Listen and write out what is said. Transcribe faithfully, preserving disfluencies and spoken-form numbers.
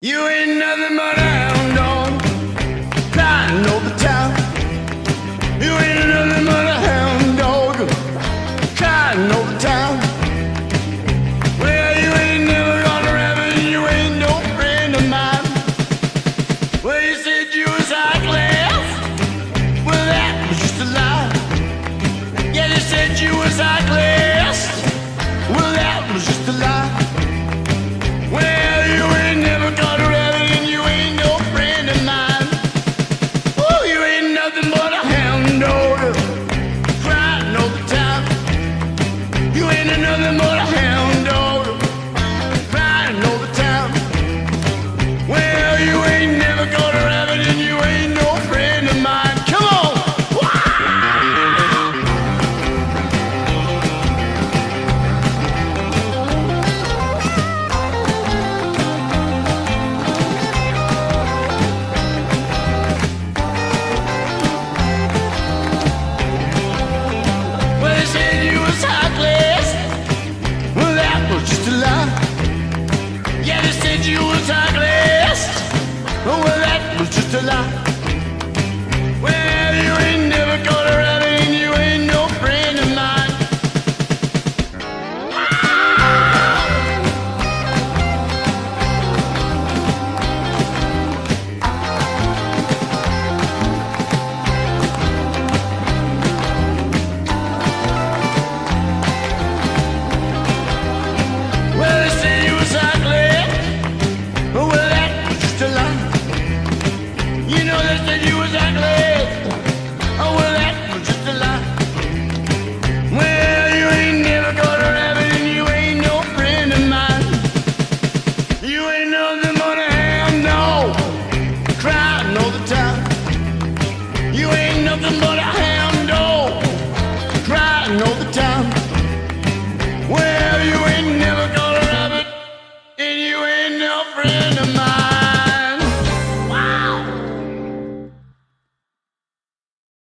You ain't nothing but a hound dog, crying all the time. You ain't nothing but a hound dog, crying all the time. Well, you ain't never gonna rabbit, and you ain't no friend of mine. Well, you said you was high class, well, that was just a lie. Yeah, you said you was high class, well, that was just a lie. Well, you ain't never caught a rabbit, and you ain't no friend of mine. Oh, you ain't nothing but a hound dog, crying all the time. You ain't nothing but a hound dog, crying all the time. Well, you ain't never caught a rabbit, and you ain't no friend of mine. Come on! Well, they said you was high class, well, that was just a lie. Yeah, they said you was high class, oh, well, that was just a lie. Well, you ain't never caught a rabbit, and you ain't no friend of mine. Well, they say you was ugly, oh, well, that was just a lie. You know they said you was ugly, oh, well, that was just a lie. Well, you ain't never caught a rabbit, and you ain't no friend of mine. You ain't nothing but a hound dog, crying all the time. You ain't nothing but a hound dog, crying all the time. Well, you ain't never caught a rabbit, and you ain't no friend.